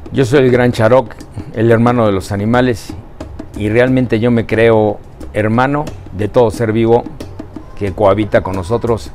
Yo soy el Gran Charok, el hermano de los animales, y realmente yo me creo hermano de todo ser vivo que cohabita con nosotros.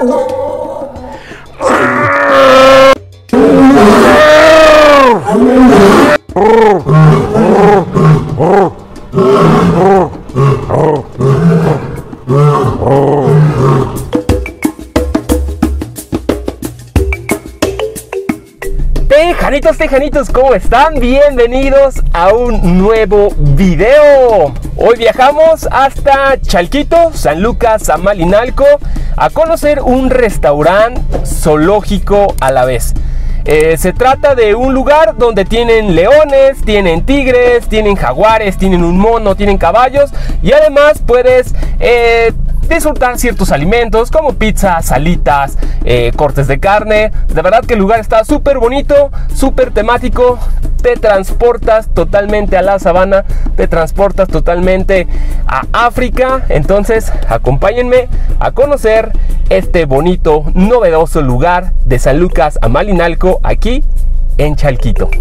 Tejanitos, ¿cómo están? Bienvenidos a un nuevo video. Hoy viajamos hasta Chalquito, San Lucas, Amalinalco, a conocer un restaurante zoológico a la vez. Se trata de un lugar donde tienen leones, tienen tigres, tienen jaguares, tienen un mono, tienen caballos y además puedes disfrutar ciertos alimentos como pizza, salitas, cortes de carne. De verdad que el lugar está súper bonito, súper temático. Te transportas totalmente a la sabana, te transportas totalmente a África. Entonces acompáñenme a conocer este bonito, novedoso lugar de San Lucas, Amalinalco, aquí en Chalquito.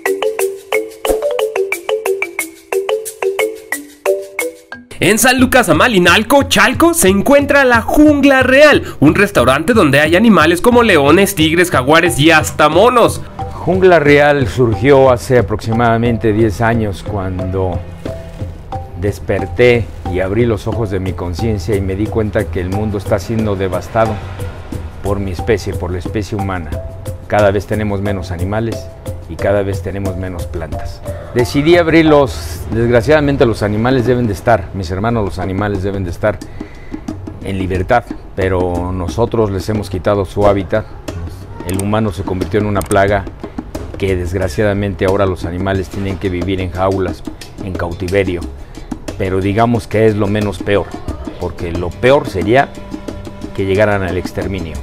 En San Lucas, Amalinalco, Chalco, se encuentra La Jungla Real, un restaurante donde hay animales como leones, tigres, jaguares y hasta monos. Jungla Real surgió hace aproximadamente 10 años cuando desperté y abrí los ojos de mi conciencia y me di cuenta que el mundo está siendo devastado por mi especie, por la especie humana. Cada vez tenemos menos animales y cada vez tenemos menos plantas. Decidí abrirlos. Desgraciadamente los animales deben de estar, mis hermanos los animales deben de estar en libertad, pero nosotros les hemos quitado su hábitat. El humano se convirtió en una plaga que desgraciadamente ahora los animales tienen que vivir en jaulas, en cautiverio, pero digamos que es lo menos peor, porque lo peor sería que llegaran al exterminio.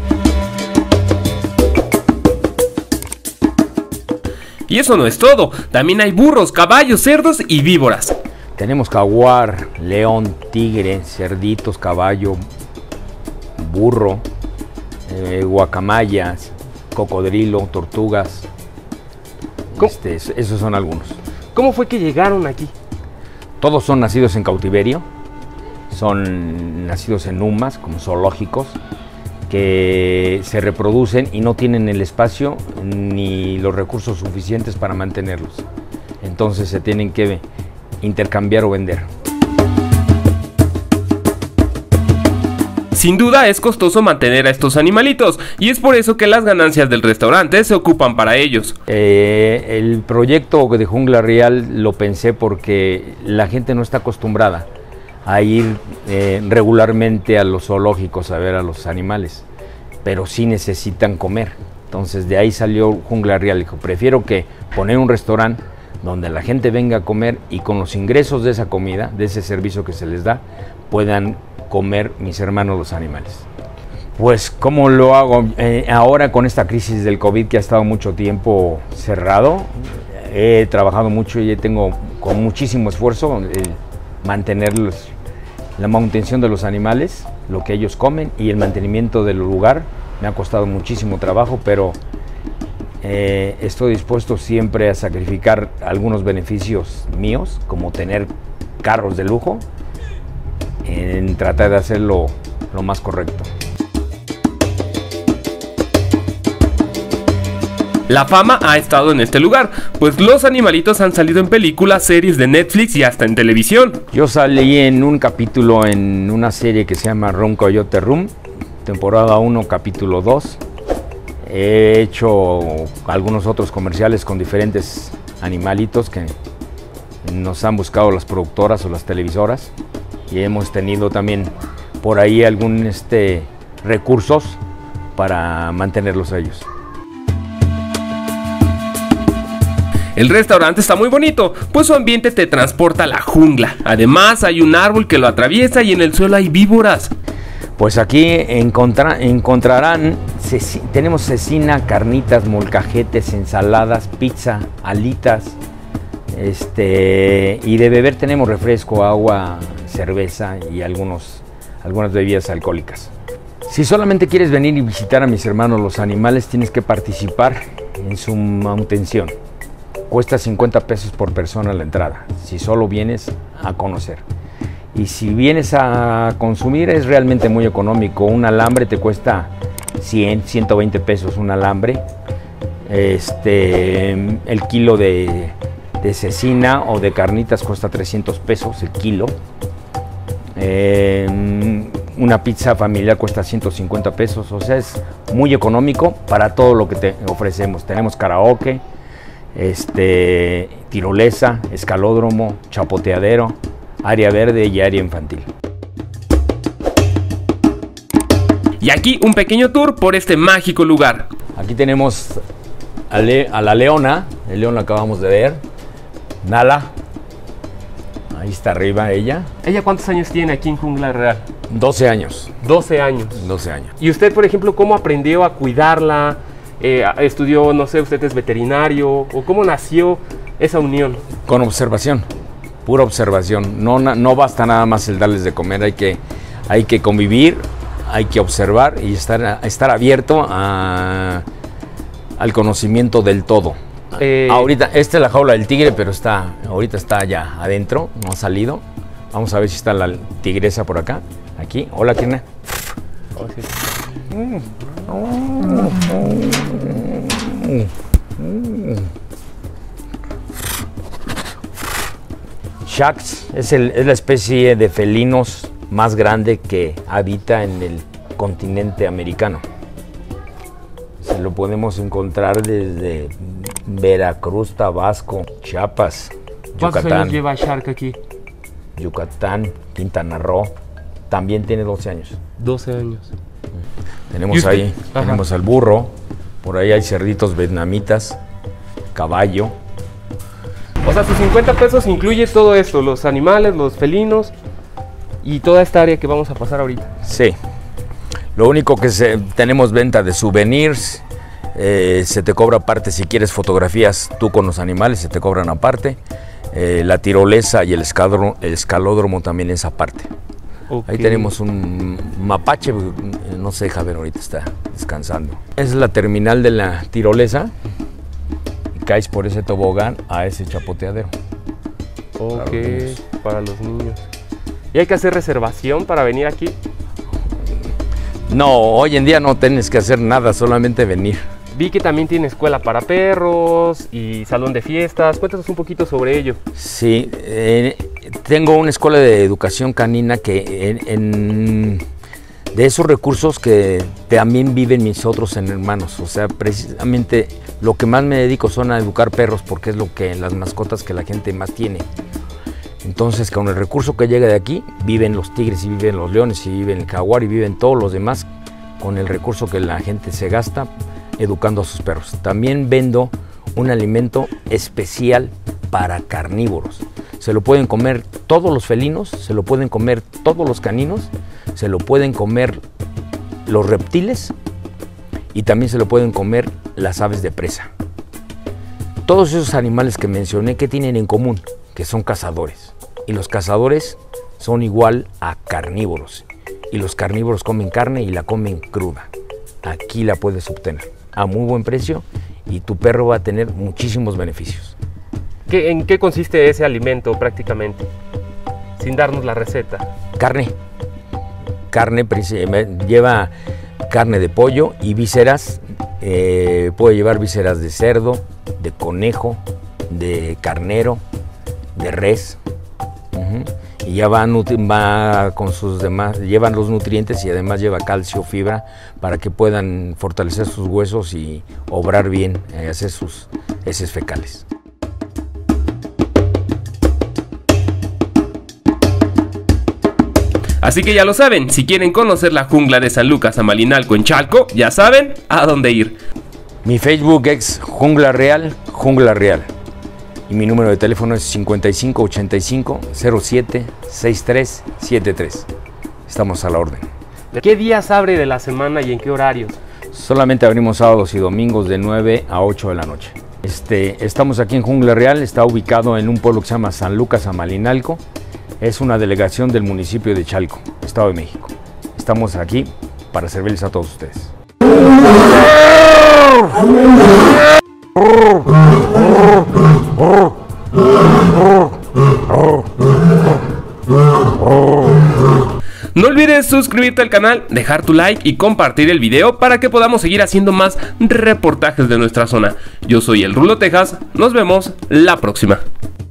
Y eso no es todo, también hay burros, caballos, cerdos y víboras. Tenemos jaguar, león, tigre, cerditos, caballo, burro, guacamayas, cocodrilo, tortugas. Esos son algunos. ¿Cómo fue que llegaron aquí? Todos son nacidos en cautiverio, son nacidos en UMAS, como zoológicos, que se reproducen y no tienen el espacio ni los recursos suficientes para mantenerlos. Entonces se tienen que intercambiar o vender. Sin duda es costoso mantener a estos animalitos y es por eso que las ganancias del restaurante se ocupan para ellos. El proyecto de Jungla Real lo pensé porque la gente no está acostumbrada a ir regularmente a los zoológicos a ver a los animales, pero sí necesitan comer. Entonces de ahí salió Jungla Real. Dijo, prefiero que poner un restaurante donde la gente venga a comer y con los ingresos de esa comida, de ese servicio que se les da, puedan comer mis hermanos los animales. Pues ¿cómo lo hago? Ahora con esta crisis del COVID que ha estado mucho tiempo cerrado, he trabajado mucho y tengo con muchísimo esfuerzo mantener la manutención de los animales, lo que ellos comen y el mantenimiento del lugar. Me ha costado muchísimo trabajo, pero estoy dispuesto siempre a sacrificar algunos beneficios míos, como tener carros de lujo, en tratar de hacerlo lo más correcto. La fama ha estado en este lugar, pues los animalitos han salido en películas, series de Netflix y hasta en televisión. Yo salí en un capítulo en una serie que se llama Room Coyote Room, temporada 1, capítulo 2. He hecho algunos otros comerciales con diferentes animalitos que nos han buscado las productoras o las televisoras y hemos tenido también por ahí algún recursos para mantenerlos a ellos. El restaurante está muy bonito, pues su ambiente te transporta a la jungla. Además hay un árbol que lo atraviesa y en el suelo hay víboras. Pues aquí encontrarán, tenemos cecina, carnitas, molcajetes, ensaladas, pizza, alitas, y de beber tenemos refresco, agua, cerveza y algunas bebidas alcohólicas. Si solamente quieres venir y visitar a mis hermanos los animales, tienes que participar en su manutención. cuesta 50 pesos por persona la entrada, si solo vienes a conocer. Y si vienes a consumir es realmente muy económico. Un alambre te cuesta 100, 120 pesos un alambre. El kilo de cecina o de carnitas cuesta 300 pesos el kilo. Una pizza familiar cuesta 150 pesos, o sea, es muy económico para todo lo que te ofrecemos. Tenemos karaoke, tirolesa, escalódromo, chapoteadero, área verde y área infantil. Y aquí un pequeño tour por este mágico lugar. Aquí tenemos a la leona, el león lo acabamos de ver, Nala, ahí está arriba ella. ¿Ella cuántos años tiene aquí en Jungla Real? 12 años. 12 años. 12 años. ¿Y usted, por ejemplo, cómo aprendió a cuidarla? ¿Estudió, no sé, usted es veterinario? ¿O cómo nació esa unión? Con observación, pura observación. No basta nada más el darles de comer, hay que convivir, hay que observar y estar abierto al conocimiento del todo. Ahorita, esta es la jaula del tigre, pero ahorita está ya adentro, no ha salido. Vamos a ver si está la tigresa por acá. Aquí. Hola, Kirna. Oh, sí. Sharks es la especie de felinos más grande que habita en el continente americano. Se lo podemos encontrar desde Veracruz, Tabasco, Chiapas, ¿Cuántos Yucatán. años lleva Shark aquí? Yucatán, Quintana Roo, también tiene 12 años. 12 años. Tenemos ahí, tenemos al burro, por ahí hay cerditos vietnamitas, caballo. O sea, sus 50 pesos incluye todo esto, los animales, los felinos y toda esta área que vamos a pasar ahorita. Sí, lo único que tenemos venta de souvenirs, se te cobra aparte si quieres fotografías tú con los animales, se te cobran aparte. La tirolesa y el escalódromo también es aparte. Okay. Ahí tenemos un mapache, no se deja ver ahorita, está descansando. Es la terminal de la tirolesa y caes por ese tobogán a ese chapoteadero. Ok, para los niños. ¿Y hay que hacer reservación para venir aquí? No, hoy en día no tienes que hacer nada, solamente venir. Vi que también tiene escuela para perros y salón de fiestas. Cuéntanos un poquito sobre ello. Sí, tengo una escuela de educación canina que de esos recursos que también viven mis otros hermanos. O sea, precisamente lo que más me dedico son a educar perros porque es las mascotas que la gente más tiene. Entonces, con el recurso que llega de aquí, viven los tigres y viven los leones y viven el jaguar y viven todos los demás con el recurso que la gente se gasta educando a sus perros. También vendo un alimento especial para carnívoros. Se lo pueden comer todos los felinos, se lo pueden comer todos los caninos, se lo pueden comer los reptiles y también se lo pueden comer las aves de presa. Todos esos animales que mencioné, ¿qué tienen en común? Que son cazadores. Y los cazadores son igual a carnívoros. Y los carnívoros comen carne y la comen cruda. Aquí la puedes obtener a muy buen precio y tu perro va a tener muchísimos beneficios. ¿En qué consiste ese alimento prácticamente? Sin darnos la receta. Carne, lleva carne de pollo y vísceras, puede llevar vísceras de cerdo, de conejo, de carnero, de res. Y ya va con sus demás, llevan los nutrientes y además lleva calcio, fibra, para que puedan fortalecer sus huesos y obrar bien, hacer sus heces fecales. Así que ya lo saben, si quieren conocer la jungla de San Lucas Amalinalco en Chalco, ya saben a dónde ir. Mi Facebook es Jungla Real. Y mi número de teléfono es 55 85 07 63 73. Estamos a la orden. ¿Qué días abre de la semana y en qué horarios? Solamente abrimos sábados y domingos de 9 a 8 de la noche. Estamos aquí en Jungla Real, está ubicado en un pueblo que se llama San Lucas Amalinalco. Es una delegación del municipio de Chalco, Estado de México. Estamos aquí para servirles a todos ustedes. olvides suscribirte al canal, dejar tu like y compartir el video para que podamos seguir haciendo más reportajes de nuestra zona. Yo soy el Rulo Texas, nos vemos la próxima.